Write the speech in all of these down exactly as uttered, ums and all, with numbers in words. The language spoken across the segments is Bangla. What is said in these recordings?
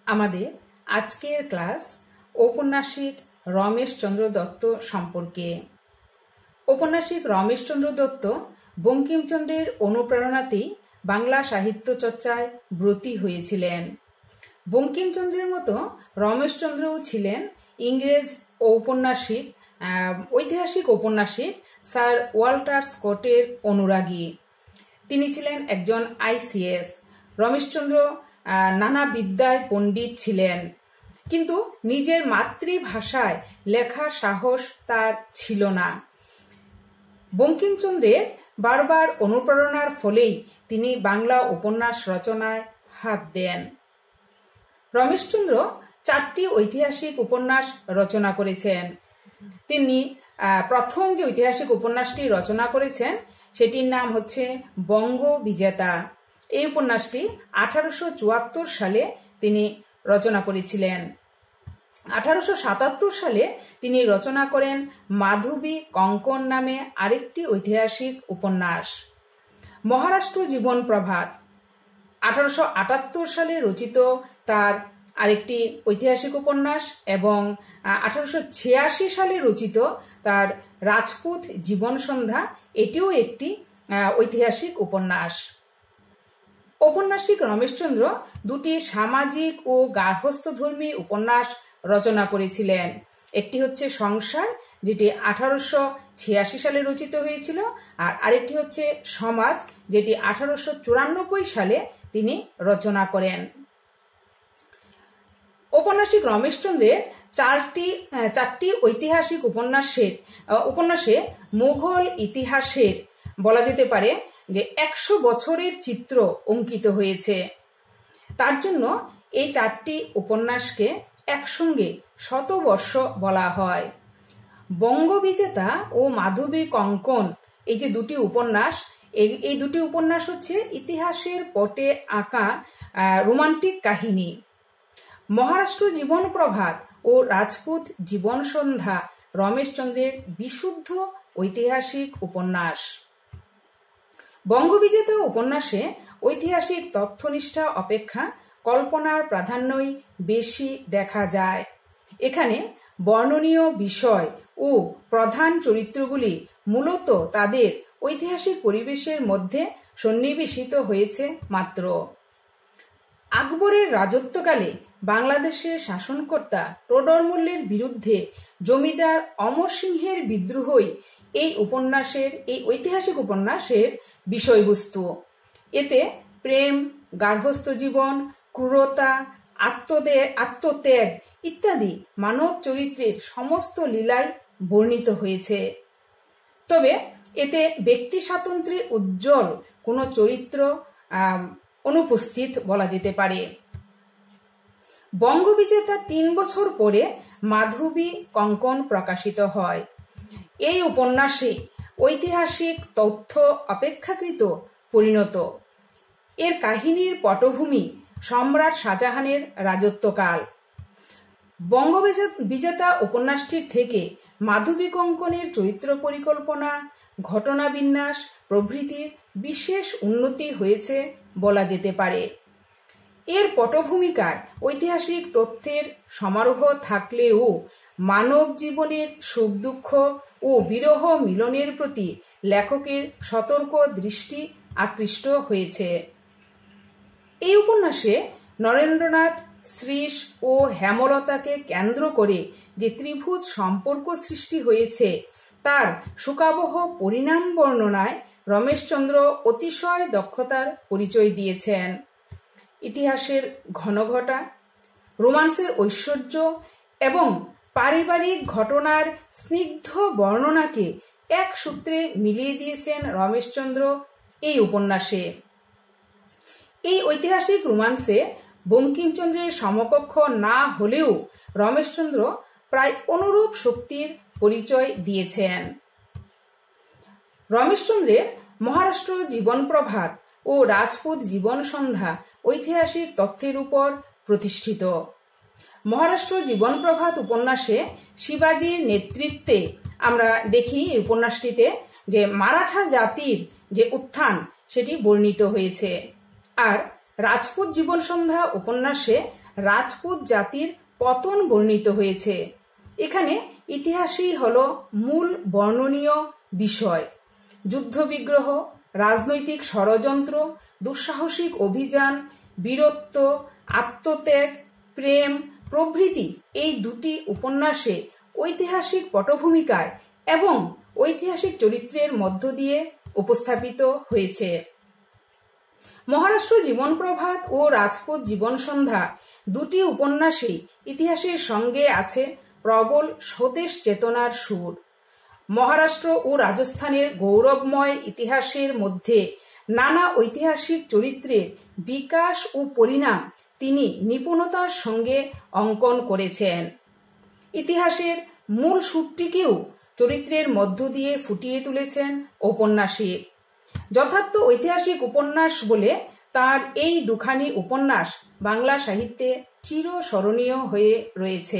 আমাদের আজকের ক্লাস ঔপন্যাসিক রমেশচন্দ্র দত্ত সম্পর্কে। ঔপন্যাসিক রমেশচন্দ্র দত্ত বঙ্কিমচন্দ্রের অনুপ্রেরণাতেই বাংলা সাহিত্য চর্চায় ব্রতী হয়েছিলেন। বঙ্কিমচন্দ্রের মতো রমেশচন্দ্রও ছিলেন ইংরেজ ঔপন্যাসিক ঐতিহাসিক ঔপন্যাসিক স্যার ওয়াল্টার স্কটের অনুরাগী। তিনি ছিলেন একজন আইসিএস। রমেশচন্দ্র নানা বিদ্যায় পণ্ডিত ছিলেন, কিন্তু নিজের মাতৃভাষায় লেখার সাহস তার ছিল না। বঙ্কিমচন্দ্রের বারবার অনুপ্রেরণার ফলেই তিনি বাংলা উপন্যাস রচনায় হাত দেন। রমেশচন্দ্র চারটি ঐতিহাসিক উপন্যাস রচনা করেছেন। তিনি প্রথম যে ঐতিহাসিক উপন্যাসটি রচনা করেছেন সেটির নাম হচ্ছে বঙ্গ বিজেতা। এই উপন্যাসটি আঠারোশো চুয়াত্তর সালে তিনি রচনা করেছিলেন। আঠারোশো সাতাত্তর সালে তিনি রচনা করেন মাধবী কঙ্কন নামে আরেকটি ঐতিহাসিক উপন্যাস। মহারাষ্ট্র জীবন প্রভাত আঠারোশো আটাত্তর সালে রচিত তার আরেকটি ঐতিহাসিক উপন্যাস, এবং আঠারোশো ছিয়াশি সালে রচিত তার রাজপুত জীবন সন্ধ্যা, এটিও একটি ঐতিহাসিক উপন্যাস। ঔপন্যাসিক রমেশচন্দ্র দুটি সামাজিক ও গার্হস্থ্যধর্মী উপন্যাস রচনা করেছিলেন। একটি হচ্ছে সংসার, যেটি আঠারোশো ছিয়াশি সালে রচিত হয়েছিল, আর আরেকটি হচ্ছে সমাজ, যেটি আঠারোশো চুরানব্বই সালে তিনি রচনা করেন। ঔপন্যাসিক রমেশচন্দ্রের চারটি চারটি ঐতিহাসিক উপন্যাসের উপন্যাসে মুঘল ইতিহাসের বলা যেতে পারে যে একশো বছরের চিত্র অঙ্কিত হয়েছে। তার জন্য এই চারটি উপন্যাসকে একসঙ্গে শতবর্ষ বলা হয়। বঙ্গবিজেতা ও মাধবী কঙ্কন এই যে দুটি উপন্যাস, এই দুটি উপন্যাস হচ্ছে ইতিহাসের পটে আঁকা রোমান্টিক কাহিনী। মহারাষ্ট্র জীবন প্রভাত ও রাজপুত জীবন সন্ধ্যা রমেশচন্দ্রের বিশুদ্ধ ঐতিহাসিক উপন্যাস। বঙ্গবিজেতা উপন্যাসে ঐতিহাসিক তথ্যনিষ্ঠা অপেক্ষা কল্পনার প্রাধান্যই বেশি দেখা যায়। এখানে বর্ণনীয় বিষয় ও প্রধান চরিত্রগুলি মূলত তাদের ঐতিহাসিক পরিবেশের মধ্যে সন্নিবেশিত হয়েছে মাত্র। আকবরের রাজত্বকালে বাংলাদেশের শাসনকর্তা টোডরমল্লের বিরুদ্ধে জমিদার অমর সিংহের বিদ্রোহই এই উপন্যাসের এই ঐতিহাসিক উপন্যাসের বিষয়বস্তু। এতে প্রেম, গার্হস্থ্য জীবন, ক্রূরতা, আত্মত্যাগ আত্মত্যাগ ইত্যাদি মানব চরিত্রের সমস্ত লীলাই বর্ণিত হয়েছে। তবে এতে ব্যক্তি স্বাতন্ত্র্যে উজ্জ্বল কোনো চরিত্র অনুপস্থিত বলা যেতে পারে। বঙ্গবিজেতা তিন বছর পরে মাধবী কঙ্কন প্রকাশিত হয়। এই উপন্যাসে ঐতিহাসিক তথ্য অপেক্ষাকৃত পরিণত। এর কাহিনীর পটভূমি সম্রাট শাহজাহানের রাজত্বকাল। বঙ্গবিজেতা উপন্যাসটির থেকে মাধবী কঙ্কনের চরিত্র পরিকল্পনা, ঘটনা বিন্যাস প্রভৃতির বিশেষ উন্নতি হয়েছে বলা যেতে পারে। এর পটভূমিকার ঐতিহাসিক তথ্যের সমারোহ থাকলেও মানব জীবনের সুখ দুঃখ ও বিরহ মিলনের প্রতি লেখকের সতর্ক দৃষ্টি আকৃষ্ট হয়েছে। এই উপন্যাসে নরেন্দ্রনাথ, শ্রীশ ও হেমলতাকে কেন্দ্র করে যে ত্রিভুজ সম্পর্ক সৃষ্টি হয়েছে তার শোকাবহ পরিণাম বর্ণনায় রমেশচন্দ্র অতিশয় দক্ষতার পরিচয় দিয়েছেন। ইতিহাসের ঘনঘটা, রোমান্সের ঐশ্বর্য এবং পারিবারিক ঘটনার স্নিগ্ধ বর্ণনাকে এক সূত্রে মিলিয়ে দিয়েছেন রমেশচন্দ্র এই উপন্যাসে। এই ঐতিহাসিক রোমান্সে বঙ্কিমচন্দ্রের সমকক্ষ না হলেও রমেশচন্দ্র প্রায় অনুরূপ শক্তির পরিচয় দিয়েছেন। রমেশচন্দ্রের মহারাষ্ট্র জীবন প্রভাত ও রাজপুত জীবন সন্ধ্যা ঐতিহাসিক তথ্যের উপর প্রতিষ্ঠিত। মহারাষ্ট্র জীবন প্রভাত উপন্যাসে শিবাজির নেতৃত্বে আমরা দেখি এই উপন্যাসটিতে যে মারাঠা জাতির যে উত্থান সেটি বর্ণিত হয়েছে। আর রাজপুত জীবন সন্ধ্যা উপন্যাসে রাজপুত জাতির পতন বর্ণিত হয়েছে। এখানে ইতিহাসই হলো মূল বর্ণনীয় বিষয়। যুদ্ধবিগ্রহ, রাজনৈতিক ষড়যন্ত্র, দুঃসাহসিক অভিযান, বীরত্ব, আত্মত্যাগ, প্রেম প্রভৃতি এই দুটি উপন্যাসে ঐতিহাসিক পটভূমিকায় এবং ঐতিহাসিক চরিত্রের মধ্য দিয়ে উপস্থাপিত হয়েছে। মহারাষ্ট্র জীবন প্রভাত ও রাজপুত জীবন সন্ধ্যা দুটি উপন্যাসেই ইতিহাসের সঙ্গে আছে প্রবল স্বদেশ চেতনার সুর। মহারাষ্ট্র ও রাজস্থানের গৌরবময় ইতিহাসের মধ্যে নানা ঐতিহাসিক চরিত্রের বিকাশ ও পরিণাম তিনি নিপুণতার সঙ্গে অঙ্কন করেছেন। ইতিহাসের মূল সুরটিকেও চরিত্রের মধ্য দিয়ে ফুটিয়ে তুলেছেন ঔপন্যাসিক। যথার্থ ঐতিহাসিক উপন্যাস বলে তার এই দুখানি উপন্যাস বাংলা সাহিত্যে চিরস্মরণীয় হয়ে রয়েছে।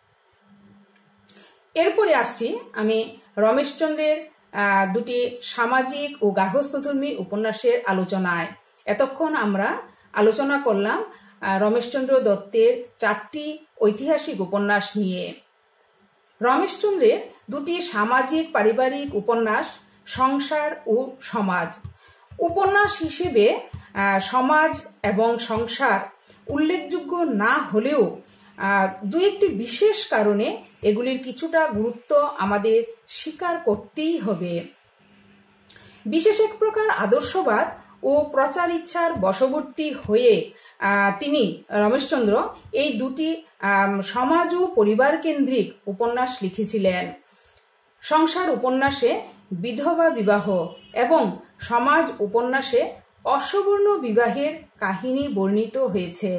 এরপরে আসছি আমি রমেশচন্দ্রের দুটি সামাজিক ও গার্হস্থ্যধর্মী উপন্যাসের আলোচনায়। এতক্ষণ আমরা আলোচনা করলাম রমেশচন্দ্র দত্তের চারটি ঐতিহাসিক উপন্যাস নিয়ে। রমেশচন্দ্রের দুটি সামাজিক পারিবারিক উপন্যাস সংসার ও সমাজ। উপন্যাস হিসেবে সমাজ এবং সংসার উল্লেখযোগ্য না হলেও দু একটি বিশেষ কারণে এগুলির কিছুটা গুরুত্ব আমাদের স্বীকার করতেই হবে। বিশেষ এক প্রকার আদর্শবাদ ও প্রচার ইচ্ছার বশবর্তী হয়ে তিনি রমেশচন্দ্র এই দুটি সমাজ ও পরিবার কেন্দ্রিক উপন্যাস লিখেছিলেন। সংসার উপন্যাসে বিধবা বিবাহ এবং সমাজ উপন্যাসে অসবর্ণ বিবাহের কাহিনী বর্ণিত হয়েছে।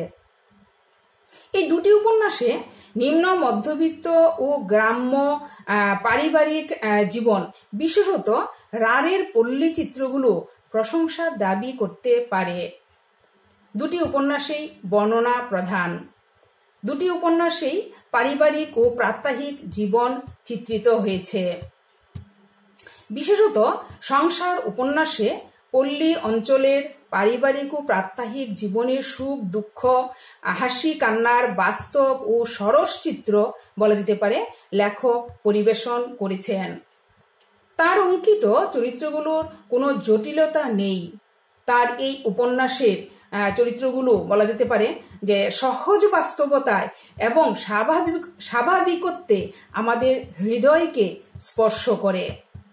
এই দুটি উপন্যাসে নিম্ন মধ্যবিত্ত ও গ্রাম্য পারিবারিক জীবন, বিশেষত রাঢ়ের পল্লী চিত্রগুলো প্রশংসার দাবি করতে পারে। দুটি উপন্যাসেই বর্ণনা প্রধান। দুটি উপন্যাসেই পারিবারিক ও প্রাত্যহিক জীবন চিত্রিত হয়েছে। বিশেষত সংসার উপন্যাসে পল্লী অঞ্চলের পারিবারিক ও প্রাত্যহিক জীবনের সুখ দুঃখ, হাসি কান্নার বাস্তব ও সরস চিত্র বলা যেতে পারে লেখক পরিবেশন করেছেন। তার অঙ্কিত চরিত্রগুলোর কোনো জটিলতা নেই। তার এই উপন্যাসের চরিত্রগুলো বলা যেতে পারে যে সহজ বাস্তবতায় এবং স্বাভাবিক স্বাভাবিকত্বে আমাদের হৃদয়কে স্পর্শ করে।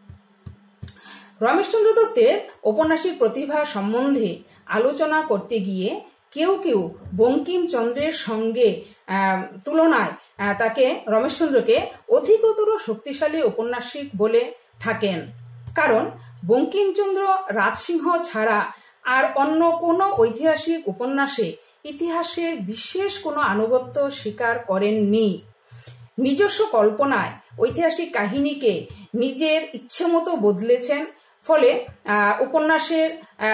রমেশচন্দ্র দত্তের ঔপন্যাসিক প্রতিভা সম্বন্ধে আলোচনা করতে গিয়ে কেউ কেউ বঙ্কিমচন্দ্রের সঙ্গে তুলনায় তাকে রমেশচন্দ্রকে অধিকতর শক্তিশালী ঔপন্যাসিক বলে থাকেন। কারণ বঙ্কিমচন্দ্র রাজসিংহ ছাড়া আর অন্য কোনো ঐতিহাসিক উপন্যাসে ইতিহাসের বিশেষ কোনো আনুগত্য স্বীকার করেননি। নিজস্ব কল্পনায় ঐতিহাসিক কাহিনীকে নিজের ইচ্ছে মতো বদলেছেন। ফলে উপন্যাসের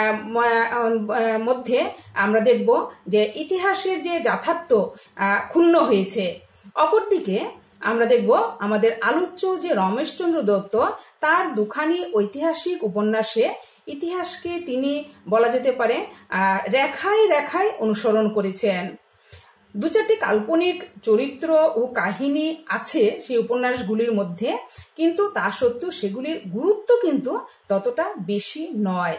মধ্যে আমরা দেখব যে ইতিহাসের যে যথার্থ ক্ষুণ্ণ হয়েছে। অপরদিকে আমরা দেখব আমাদের আলোচ্য যে রমেশচন্দ্র দত্ত তার দুখানি ঐতিহাসিক উপন্যাসে ইতিহাসকে তিনি বলা যেতে পারে রেখায় রেখায় অনুসরণ করেছেন। দু চারটি কাল্পনিক চরিত্র ও কাহিনী আছে সেই উপন্যাসগুলির মধ্যে, কিন্তু তা সত্ত্বেও সেগুলির গুরুত্ব কিন্তু ততটা বেশি নয়।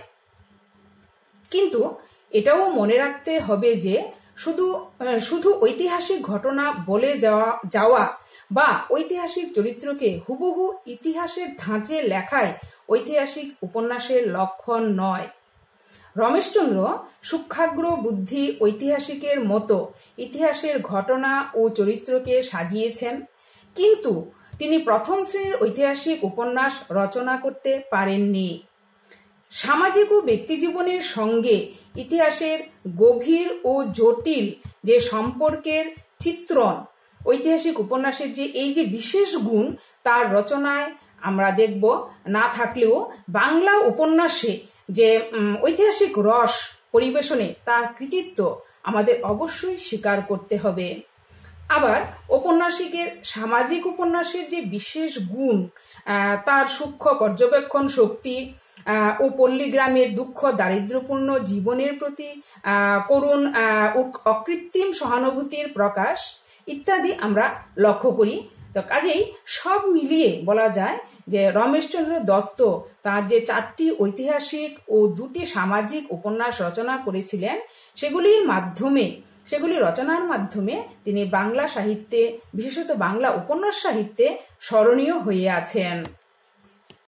কিন্তু এটাও মনে রাখতে হবে যে শুধু শুধু ঐতিহাসিক ঘটনা বলে যাওয়া যাওয়া বা ঐতিহাসিক চরিত্রকে হুবহু ইতিহাসের ধাঁচে লেখায় ঐতিহাসিক উপন্যাসের লক্ষণ নয়। রমেশচন্দ্র সূক্ষ্মাগ্র বুদ্ধি ঐতিহাসিকের মতো ইতিহাসের ঘটনা ও চরিত্রকে সাজিয়েছেন, কিন্তু তিনি প্রথম শ্রেণীর ঐতিহাসিক উপন্যাস রচনা করতে পারেননি। সামাজিক ও ব্যক্তিজীবনের সঙ্গে ইতিহাসের গভীর ও জটিল যে সম্পর্কের চিত্রণ ঐতিহাসিক উপন্যাসের যে এই যে বিশেষ গুণ তার রচনায় আমরা দেখব না থাকলেও বাংলা উপন্যাসে যে ঐতিহাসিক রস পরিবেশনে তার কৃতিত্ব আমাদের অবশ্যই স্বীকার করতে হবে। আবার ঔপন্যাসিকের সামাজিক উপন্যাসের যে বিশেষ গুণ, তার সূক্ষ্ম পর্যবেক্ষণ শক্তি, ও পল্লীগ্রামের দুঃখ দারিদ্র্যপূর্ণ জীবনের প্রতি করুণ অকৃত্রিম সহানুভূতির প্রকাশ ইত্যাদি আমরা লক্ষ্য করি। তো কাজেই সব মিলিয়ে বলা যায় যে রমেশচন্দ্র দত্ত তার যে চারটি ঐতিহাসিক ও দুটি সামাজিক উপন্যাস রচনা করেছিলেন সেগুলির মাধ্যমে সেগুলি রচনার মাধ্যমে তিনি বাংলা সাহিত্যে, বিশেষত বাংলা উপন্যাস সাহিত্যে স্মরণীয় হয়ে আছেন।